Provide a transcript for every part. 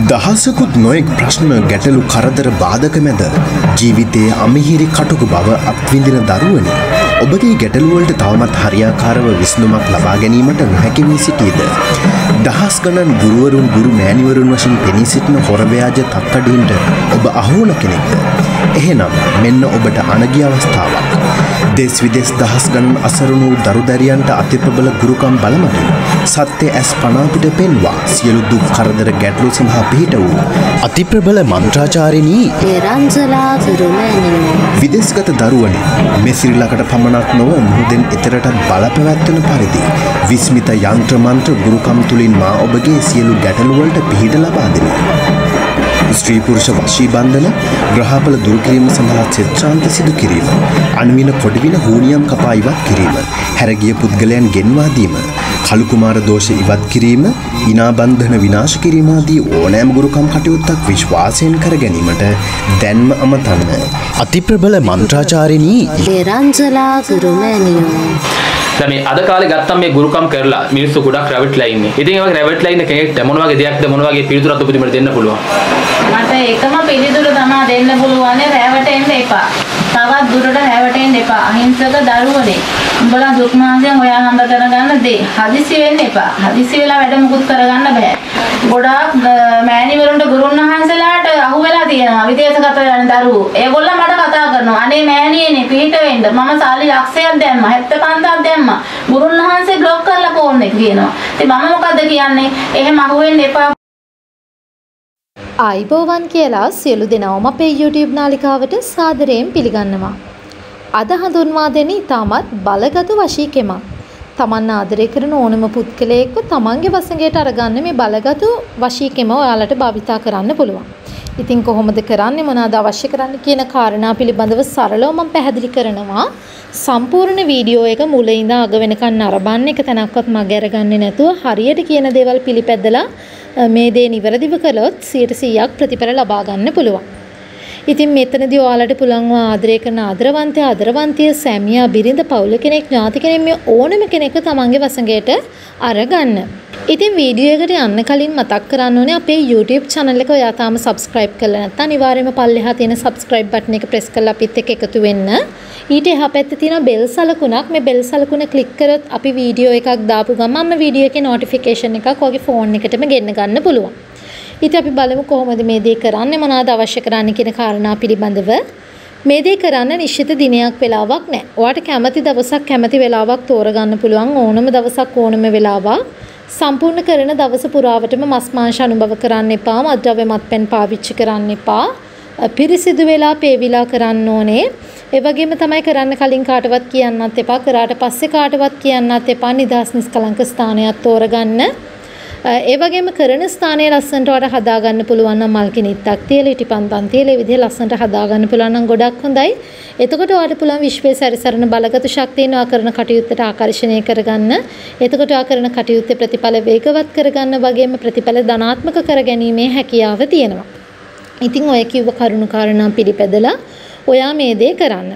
දහසකුත් නොයෙක් ප්‍රශ්න ගැටලු කරදර බාධක මැද ජීවිතයේ අමිහිරි කටුක බව අත්විඳින දරුවනි ඔබගේ ගැටලු වලට තවමත් හරියාකාරව විසඳුමක් ලබා ගැනීමට නොහැකි වී සිටීද දහස් ගණන් ගුරුවරුන් ගුරු මෑණිවරුන් වශයෙන් පෙනී සිටින හොර ව්‍යාජ තක්කඩීන්ට ඔබ අහුවන කෙනෙක්ද එහෙනම් මෙන්න ඔබට අනගිය අවස්ථාවක් දේශ විදේශ දහස් ගණන් අසරණ වූ දරුදැරියන්ට අතිප්‍රබල ගුරුකම් බලමටින් සත්‍ය ඇස් පනා පිට පෙන්වා සියලු දුක් කරදර ගැටලු සඳහා පිහිට වූ අතිප්‍රබල මන්ත්‍රාචාරිණී රංජලා ගුරුමෑණියෝ විදේශගත දරුවනි මේ ශ්‍රී ලංකාවට පමණක් නොව මුහුදෙන් එතරටත් බලපැවැත්වෙන පරිදි විස්මිත යන්ත්‍ර මන්ත්‍ර ගුරුකම් තුලින් මා ඔබගේ සියලු ගැටලු වලට පිහිට ලබා දෙමි. ස්ත්‍රී පුරුෂ වශී බන්ධන ග්‍රහපල දුරු කිරීම සඳහා චිත්‍රාන්ත සිදු කිරීම අණුවින කොඩවින හෝනියම් කපා ඉවත් කිරීම හැරගිය පුද්ගලයන් ගෙන්වා දීම කළු කුමාර දෝෂ ඉවත් කිරීම ඉනා බන්ධන විනාශ කිරීම ආදී ඕනෑම ගුරුකම් කටයුත්තක් විශ්වාසයෙන් කර ගැනීමට දැන්ම අමතන්න අතිප්‍රබල මන්ත්‍රාචාරිණී රංජලා ගුරුමෑණියෝ දැන් මේ අද කාලේ ගත්තම මේ ගුරුකම් කරලා මිනිස්සු ගොඩක් රැවට්ලා ඉන්නේ. ඉතින් ඒ වගේ රැවට්ලා ඉන්න කෙනෙක්ට මොන වගේ දෙයක්ද මොන වගේ පිළිතුරක්ද ඔබතුමීට දෙන්න පුළුවන්? මට එකම පිළිතුර තමයි දෙන්න පුළුවන් රැවටෙන්න එපා. තවත් දුරට රැවටෙන්න එපා. අහිංසක දරුවනේ. උඹලා දුක් මාසයෙන් ඔයා හම්බ කරගන්න දේ. හදිසි වෙන්න එපා. හදිසි වෙලා වැඩ මුකුත් කරගන්න බෑ. ගොඩාක් මෑණිවරුන්ට ගුරුන් වහන්සේලාට අහු වෙලා තියෙනවා විදේශගත යන දරුවෝ. ඒගොල්ලෝ මට කතා කරනවා. අනේ මෑණියනේ පිට වෙන්න. මම සල්ලි ලක්ෂයක් දැම්මා. 75000ක් දැම්මා. ගුරුන් වහන්සේ බ්ලොක් කරලා ෆෝන් එක කියනවා. ඉතින් මම මොකද්ද කියන්නේ? එහෙම අහු වෙන්න එපා. ආයිබෝවන් කියලා සියලු දෙනාම අපේ YouTube නාලිකාවට සාදරයෙන් පිළිගන්නවා. අද හඳුන්වා දෙන ඉතාමත් බලගතු වශීකෙමක්. තමන් ආදරය කරන ඕනම පුද්ගලයෙක්ව තමන්ගේ වසඟයට අරගන්න මේ බලගතු වශීකෙම ඔයාලට භාවිතා කරන්න පුළුවන්. ඉතින් කොහොමද කරන්නේ මොනවාද අවශ්‍ය කරන්නේ කියන කාරණා පිළිබඳව සරලව මම පැහැදිලි කරනවා. සම්පූර්ණ වීඩියෝ එක මුල ඉඳන් අග වෙනකන් නරඹන්න එක තැනක්වත් මග අරගන්නේ නැතුව හරියට කියන දේවල් පිළිපැදලා මේ දේ නිවැරදිව කළොත් 100% ප්‍රතිඵල ලබා ගන්න පුළුවන්. ඉතින් මෙතනදී ඔයාලට පුළුවන් ආදරය කරන ආදරවන්තිය සැමියා බිරිඳ පවුල කෙනෙක් ඥාති කෙනෙක් මේ ඕනම කෙනෙක්ව තමන්ගේ වසඟයට අරගන්න. ඉතින් වීඩියෝ එකට යන්න කලින් මතක් කරන්න ඕනේ අපේ YouTube channel එක ඔයා තාම subscribe කරලා නැත්නම් අනිවාර්යයෙන්ම පල්ලෙහා තියෙන subscribe button එක press කරලා අපිත් එක්ක එකතු වෙන්න. ඊට එහා පැත්තේ තියෙන bell සලකුණක් මේ bell සලකුණ click කරොත් අපි වීඩියෝ එකක් දාපු ගමන්ම වීඩියෝ එකේ notification එකක් ඔයගේ phone එකටම ගෙන්න ගන්න පුළුවන්. ඉතින් අපි බලමු කොහොමද මේ දේ කරන්නේ මොනවාද අවශ්‍ය කරන්නේ කියන කාරණා පිළිබඳව. මේ දේ කරන්න නිශ්චිත දිනයක් වෙලාවක් නැහැ. ඔයාට කැමති දවසක් කැමති වෙලාවක් තෝරගන්න පුළුවන් ඕනම දවසක් ඕනම වෙලාවක්. සම්පූර්ණ කරන දවස පුරාවටම මස් මාංශ අනුභව කරන්න එපා. මත්ද්‍රව්‍ය මත්පැන් පාවිච්චි කරන්න එපා. පිරිසිදු වෙලා පේවිලා කරන්න ඕනේ. ඒ වගේම තමයි කරන්න කලින් කාටවත් කියන්නත් එපා. කරාට පස්සේ කාටවත් කියන්නත් එපා. නිදහස් නිස්කලංක ස්ථානයක් තෝරගන්න. ඒ වගේම කරන ස්ථානයේ ලස්සනට වඩා හදා ගන්න පුළුවන් නම් මල් කිනිත්තක් තියලා ඉටිපන්දම් තියලා මේ විදිහට ලස්සනට හදා ගන්න පුළුවන් නම් ගොඩක් හොඳයි. එතකොට ඔයාලට පුළුවන් විශ්වයේ සැරිසරන බලගතු ශක්තියන කරන කටයුත්තට ආකර්ෂණය කරගන්න. එතකොට ඔයා කරන කටයුත්තේ ප්‍රතිඵල වේගවත් කරගන්න වගේම ප්‍රතිඵල ධනාත්මක කරගැනීමේ හැකියාව තියෙනවා. ඉතින් ඔය කිව්ව කරුණු කාරණා පිළිපැදලා ඔයා මේ දේ කරන්න.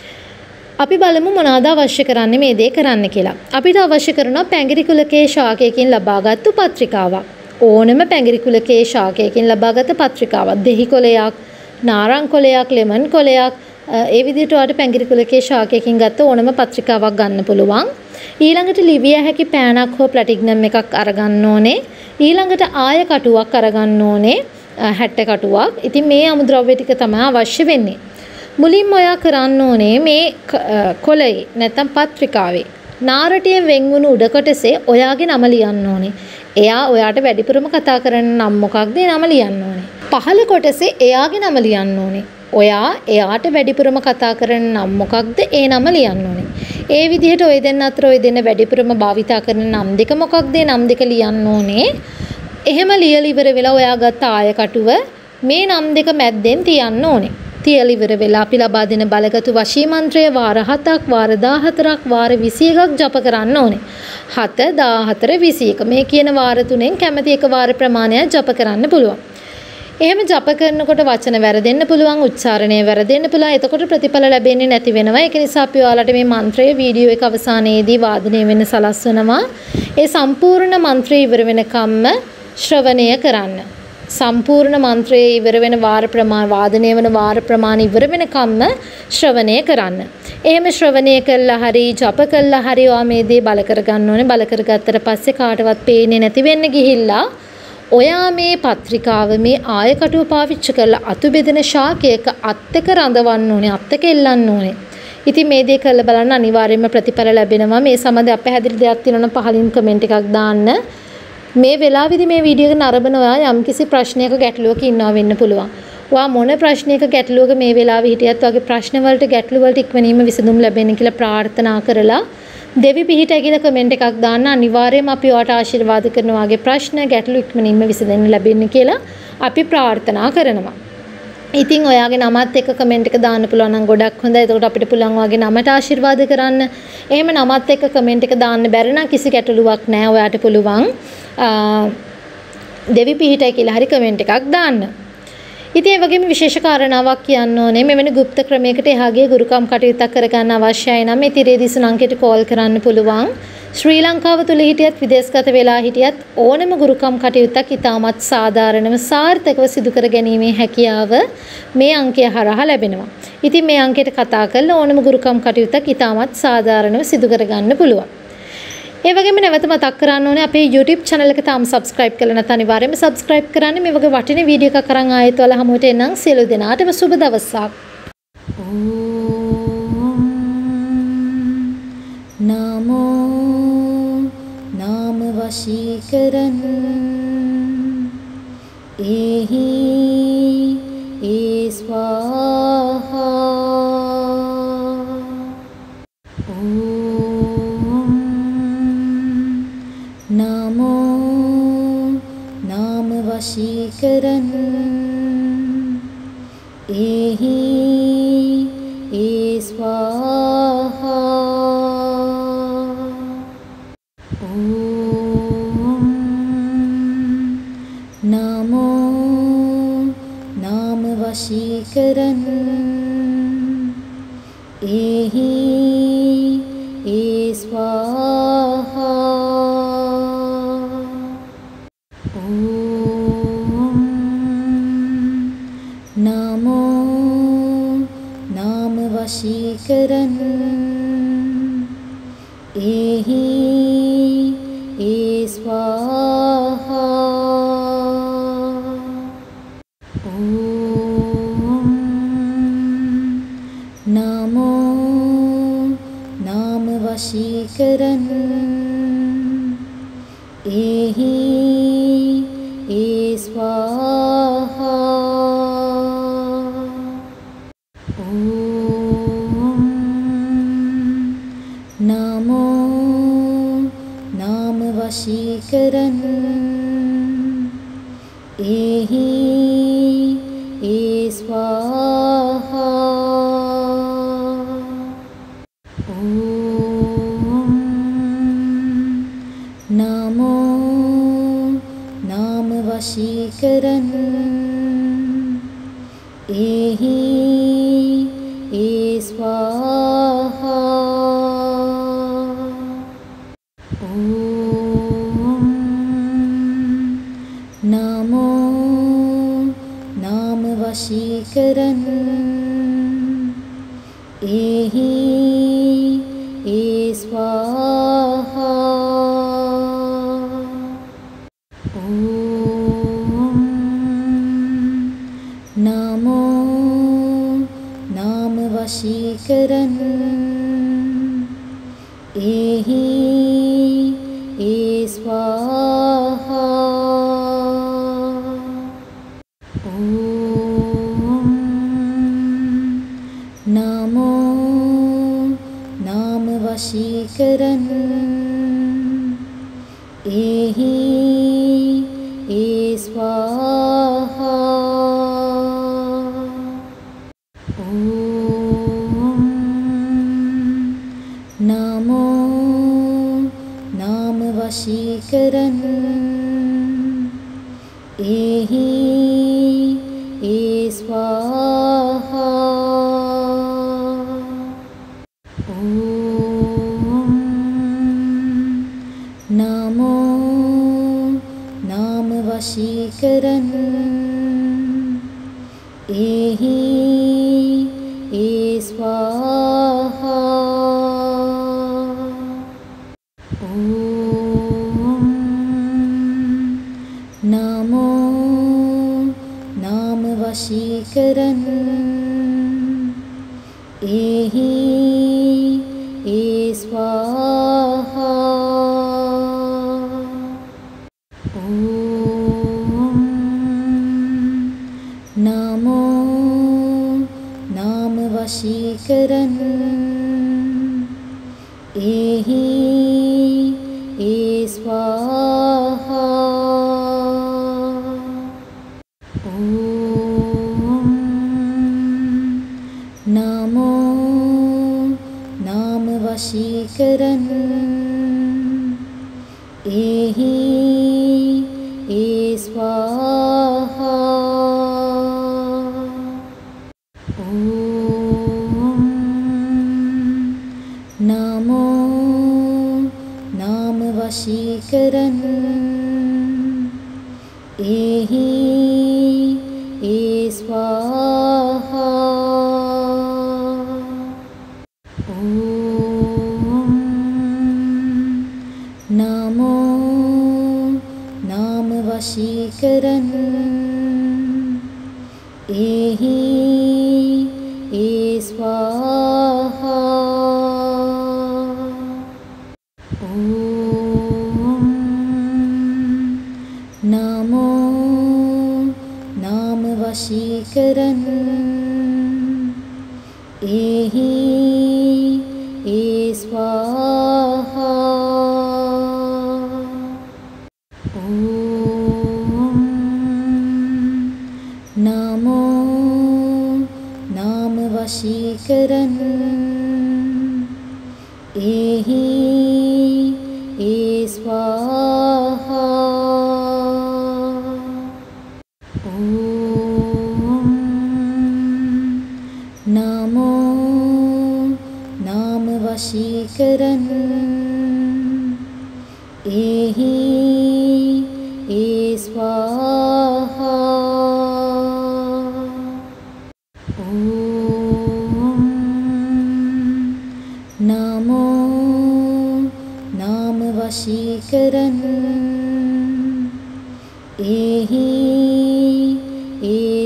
අපි බලමු මොනවාද අවශ්‍ය කරන්නේ මේ දේ කරන්න කියලා. අපිට අවශ්‍ය කරනවා පැංගිරි කුලකයේ ශාකයකින් ලබාගත්තු පත්‍රිකාවක්. ඕනම පැංගිරි කුලකයේ ශාකයකින් ලබාගත් පත්‍රිකාවක්. දෙහි කොලයක්, නාරං කොලයක්, ලෙමන් කොලයක් ඒ විදිහට ඔයාලට පැංගිරි කුලකයේ ශාකයකින් ගත්ත ඕනම පත්‍රිකාවක් ගන්න පුළුවන්. ඊළඟට ලිවිය හැකි පෑනක් හෝ ප්ලැටිනම් එකක් අරගන්න ඕනේ. ඊළඟට ආය කටුවක් අරගන්න ඕනේ. 60 කටුවක්. ඉතින් මේ අමුද්‍රව්‍ය ටික තමයි අවශ්‍ය වෙන්නේ. මුලින්ම ඔයා කරන්න ඕනේ මේ කොළේ නැත්නම් පත්‍රිකාවේ නාරටියෙන් වෙන්වුණු උඩ කොටසේ ඔයාගේ නම ලියන්න ඕනේ. එයා ඔයාට වැඩිපුරම කතා කරන නම් මොකක්ද ඒ නම ලියන්න ඕනේ. පහළ කොටසේ එයාගේ නම ලියන්න ඕනේ. ඔයා එයාට වැඩිපුරම කතා කරන නම් මොකක්ද ඒ නම ලියන්න ඕනේ. ඒ විදිහට ඔය දෙන්න අතර ඔය දෙන්න වැඩිපුරම භාවිතා කරන නම් දෙක මොකක්ද ඒ නම් දෙක ලියන්න ඕනේ. එහෙම ලියලා ඉවර වෙලා ඔයා ගත්ත ආය කටුව මේ නම් දෙක මැද්දෙන් තියන්න ඕනේ. තියලා ඉවර වෙලා අපි ලබා දෙන බලගතු වශී මන්ත්‍රය වාර 7ක් වාර 14ක් වාර 21ක් ජප කරන්න ඕනේ. 7 14 21 මේ කියන වාර තුනෙන් කැමති එක වාර ප්‍රමාණයක් ජප කරන්න පුළුවන්. එහෙම ජප කරනකොට වචන වැරදෙන්න පුළුවන්, උච්චාරණය වැරදෙන්න පුළුවන්. එතකොට ප්‍රතිඵල ලැබෙන්නේ නැති වෙනවා. ඒක නිසා අපි ඔයාලට මේ මන්ත්‍රය වීඩියෝ එක අවසානයේදී වාදනය වෙන්න සලස්වනවා. ඒ සම්පූර්ණ මන්ත්‍රය ඉවර වෙනකම්ම ශ්‍රවණය කරන්න. සම්පූර්ණ මන්ත්‍රයේ ඉවර වෙන වාර ප්‍රමාණ වාදනය වෙන වාර ප්‍රමාණ ඉවර වෙනකම්ම ශ්‍රවණය කරන්න. එහෙම ශ්‍රවණය කළා හරි ජප කළා හරි ඔයා මේ දේ බල කරගන්න ඕනේ. බල කරගත්තට පස්සේ කාටවත් පේන්නේ නැති වෙන්න ගිහිල්ලා ඔයා මේ පත්‍රිකාව මේ ආයකටුව පාවිච්චි කරලා අතු බෙදෙන ශාකයක අත් එක රඳවන්න ඕනේ. අත් එක එල්ලන්න ඕනේ. ඉතින් මේ දේ කරලා බලන්න අනිවාර්යයෙන්ම ප්‍රතිඵල ලැබෙනවා. මේ සම්බන්ධ අපහැදිලි දෙයක් තියෙනවා නම් පහලින් කමෙන්ට් එකක් දාන්න. මේ වෙලාවේදී මේ වීඩියෝ එක නරඹන ඔයා යම්කිසි ප්‍රශ්නයක ගැටලුවක ඉන්නවා වෙන්න පුළුවන්. ඔයා මොන ප්‍රශ්නයක ගැටලුවක මේ වෙලාවේ හිටියත් ඔයාගේ ප්‍රශ්න වලට ගැටලු වලට ඉක්මනින්ම විසඳුම් ලැබෙන්න කියලා ප්‍රාර්ථනා කරලා දෙවි පිහිට කියලා කමෙන්ට් එකක් දාන්න. අනිවාර්යයෙන්ම අපි ඔයාට ආශිර්වාද කරනවා. ඔයාගේ ප්‍රශ්න ගැටලු ඉක්මනින්ම විසඳෙන්න ලැබෙන්න කියලා අපි ප්‍රාර්ථනා කරනවා. ඉතින් ඔයාගේ නමත් එක්ක කමෙන්ට් එක දාන්න පුළුවන් නම් ගොඩක් හොඳයි. එතකොට අපිට පුළුවන් ඔයාගේ නමට ආශිර්වාද කරන්න. එහෙම නමත් එක්ක කමෙන්ට් එක දාන්න බැරි නම් කිසි ගැටලුවක් නැහැ. ඔයාට පුළුවන් දෙවි පිහිටයි කියලා හරි කමෙන්ට් එකක් දාන්න. ඉතින් ඒ වගේම විශේෂ කාරණාවක් කියන්න ඕනේ. මෙවැනි গুপ্ত ක්‍රමයකට එහාගේ ගුරුකම් කටයුත්තක් කරගන්න අවශ්‍යයි නම් මේ තිරේ දිසුන අංකයට කෝල් කරන්න පුළුවන්. ශ්‍රී ලංකාව තුල හිටියත් විදේශගත වෙලා හිටියත් ඕනම ගුරුකම් කටයුත්තක් ඉතාමත් සාධාරණව සාර්ථකව සිදු කර ගැනීමේ හැකියාව මේ අංකය හරහා ලැබෙනවා. ඉතින් මේ අංකයට කතා කරලා ඕනම ගුරුකම් කටයුත්තක් ඉතාමත් සාධාරණව සිදු කරගන්න පුළුවන්. ඒ වගේම නැවත මතක් කරන්න ඕනේ අපේ YouTube channel එක තාම subscribe කරලා නැත්නම් අනිවාර්යයෙන්ම subscribe කරන්න. මේ වගේ වටින වීඩියෝ එකක් අරන් ආයෙත් ඔයාලා හමුවට එන්නම්. සියලු දෙනාටම සුබ දවසක්. නමෝ නාම වශීකරන් එහි ඒ ස්වාහා නමෝ නාම වශීකරන් එහි ඒ ස්වාහා නමෝ නාම වශීකරන් එහි ඒ ස්වාහා නමෝ නාම වශීකරන් එහි ඒ ස්වාහා නමෝ නාම වශීකරන් එහි ඒ ස්වාහා නමෝ නාම වශීකරන් එහි ඒ ස්වාහා නමෝ නාම වශීකරන් එහි ඒ ස්වාහා නමෝ නාම වශීකරන් එහි ඒ ස්වාහා නමෝ නාම වශීකරන් එහි ඒ ස්වාහා නමෝ නාම වශීකරන් එහි ඒ ස්වාහා නමෝ නාම වශීකරන් එහි ඒ ස්වාහා නමෝ නාම වශීකරන් වශී කරන් ඒහි ඒ ස්වාහා ඕම් නමෝ නාම වශී කරන් ඒහි ඒ ස්වාහා ඕම් නමෝ නාම වශී කරන් ඒහි ඒ ස්වාහා ඕම් නමෝ නාම වශී කරන් ඒහි ඒ ස්වාහා ඕම් නමෝ නාම වශී කරන් ඒහි ඒ ස්වාහා ඕම් නමෝ නාම වශී කරන් ඒහි ඒ ස්වාහා ඕම් නමෝ නාම වශී කරන් ඒහි ඒ ස්වාහා ඕම් නමෝ නාම වශී කරන් ඒහි ඒ ස්වාහා ඕම් නමෝ නාම වශී කරන් ඒහි ඒ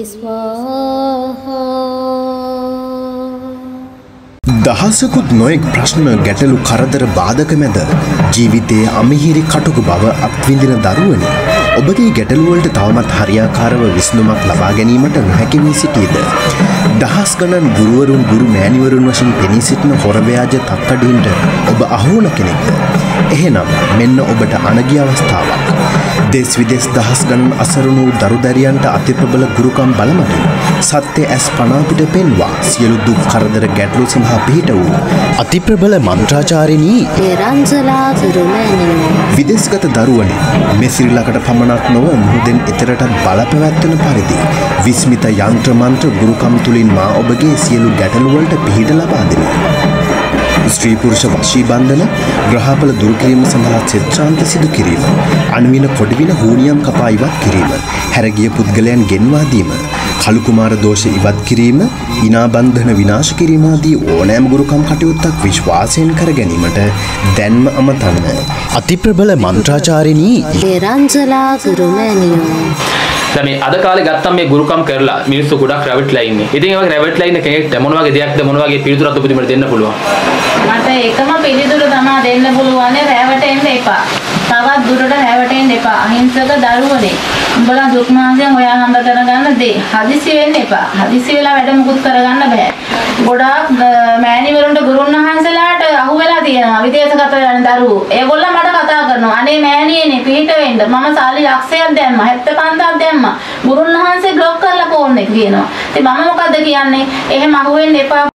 ස්වාහා දහසකුත් නොයෙක් ප්‍රශ්න ගැටලු කරදර බාධක මැද ජීවිතයේ අමිහිරි කටුක බව අත්විඳින දරුවනි ඔබගේ ගැටලුවලට තවමත් හරියාකාරව විසඳුමක් ලබා ගැනීමට නොහැකි වී සිටීද දහස් ගණන් ගුරුවරුන් ගුරු මෑණිවරුන් වශයෙන් පෙනී සිටින හොරව්‍යාජ තක්කඩින්ට ඔබ අහුවුණ කෙනෙක්ද එහෙනම් මෙන්න ඔබට අනගිය අවස්ථාවක් දේශ විදේශ දහස් ගණන් අසරණ වූ දරු දැරියන්ට අතිප්‍රබල ගුරුකම් බලමටින් සත්‍ය ඇස් පනා පිට පෙන්වා සියලු දුක් කරදර ගැටලු සඳහා පිහිට වූ අතිප්‍රබල මන්ත්‍රාචාරිණී නිරංජලා ගුරුමෑණියෝ විදේශගත දරුවනි මේ ශ්‍රී ලංකාවට පමණක් නොව මුහුදෙන් ඉතරටත් බලපැවැත්වෙන පරිදි විස්මිත යන්ත්‍ර මන්ත්‍ර ගුරුකම් තුලින් මා ඔබගේ සියලු ගැටලු වලට පිහිට ලබා දෙනවා. ස්ත්‍රී පුරුෂ වශී බන්ධන ග්‍රහපල දුරු කිරීම සඳහා චිත්‍රාන්ත සිදු කිරීම අණුවින කොඩවින හූනියම් කපා ඉවත් කිරීම හැරගිය පුද්ගලයන් ගෙන්වා දීම කලු කුමාර දෝෂ ඉවත් කිරීම ඉනා බන්ධන විනාශ කිරීම ආදී ඕනෑම ගුරුකම් කටයුත්තක් විශ්වාසයෙන් කර ගැනීමට දැන්ම අමතන්න අතිප්‍රබල මන්ත්‍රාචාරිණී නිරංජලා ගුරුමෑණියෝ දැන් මේ අද කාලේ ගත්තම මේ ගුරුකම් කරලා මිනිස්සු ගොඩක් රැවට්ලා ඉන්නේ. ඉතින් ඒ වගේ රැවට්ලා ඉන්න කෙනෙක්ට මොන වගේ දෙයක්ද මොන වගේ පිළිතුරක්ද ඔබතුමීට දෙන්න පුළුවන්? මට එකම පිළිතුර තමයි දෙන්න පුළුවන් රැවටෙන්න එපා. තවත් දුරට රැවටෙන්න එපා. අහිංසක දරුවනේ. උඹලා දුක් මාර්ගයෙන් හොයා හම්බ කරගන්න දේ. හදිසි වෙන්න එපා. හදිසි වෙලා වැඩ මුකුත් කරගන්න බෑ. ගොඩාක් මෑණිවරුන්ට ගුරුන් වහන්සේලාට අහු වෙලා තියෙනවා. විදේශගත යන දරුවෝ. ඒගොල්ලෝ මට කතා කරනවා. අනේ මෑණියනේ පිට වෙන්න. මම සල්ලි ලක්ෂයක් දැම්මා. 75ක් දැම්මා. ගුරුන් වහන්සේ බ්ලොක් කරලා ෆෝන් එක කියනවා. ඉතින් මම මොකද කියන්නේ? එහෙම අහු වෙන්න එපා.